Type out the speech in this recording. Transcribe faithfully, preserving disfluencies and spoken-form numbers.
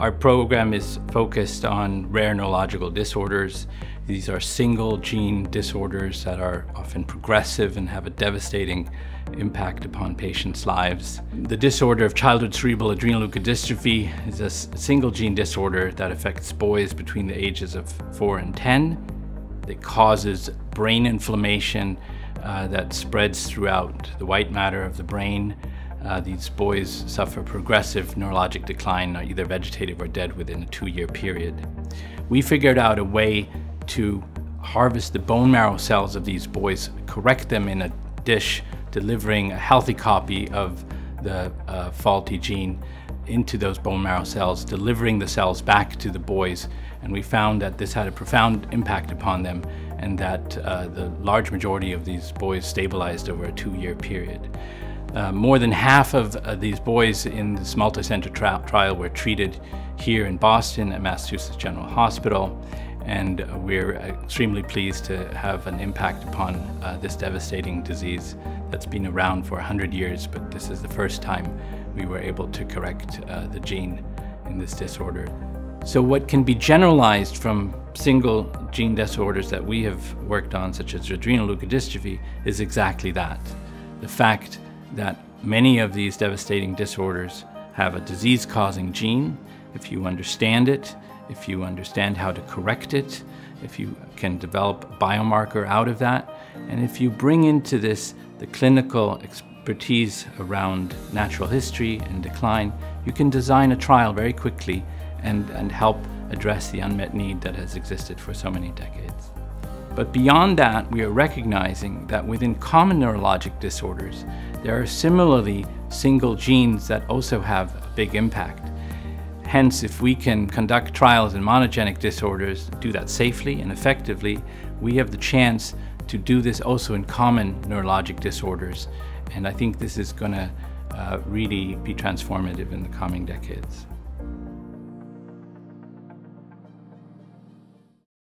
Our program is focused on rare neurological disorders. These are single gene disorders that are often progressive and have a devastating impact upon patients' lives. The disorder of childhood cerebral adrenoleukodystrophy is a single gene disorder that affects boys between the ages of four and ten. It causes brain inflammation uh, that spreads throughout the white matter of the brain. Uh, these boys suffer progressive neurologic decline, either vegetative or dead, within a two-year period. We figured out a way to harvest the bone marrow cells of these boys, correct them in a dish, delivering a healthy copy of the uh, faulty gene into those bone marrow cells, delivering the cells back to the boys. And we found that this had a profound impact upon them, and that uh, the large majority of these boys stabilized over a two-year period. Uh, more than half of uh, these boys in this multi-center tri trial were treated here in Boston at Massachusetts General Hospital, and uh, we're extremely pleased to have an impact upon uh, this devastating disease that's been around for one hundred years, but this is the first time we were able to correct uh, the gene in this disorder. So what can be generalized from single gene disorders that we have worked on, such as adrenoleukodystrophy, is exactly that. The fact that many of these devastating disorders have a disease-causing gene. If you understand it, if you understand how to correct it, if you can develop a biomarker out of that, and if you bring into this the clinical expertise around natural history and decline, you can design a trial very quickly and, and help address the unmet need that has existed for so many decades. But beyond that, we are recognizing that within common neurologic disorders, there are similarly single genes that also have a big impact. Hence, if we can conduct trials in monogenic disorders, do that safely and effectively, we have the chance to do this also in common neurologic disorders. And I think this is going to uh, really be transformative in the coming decades.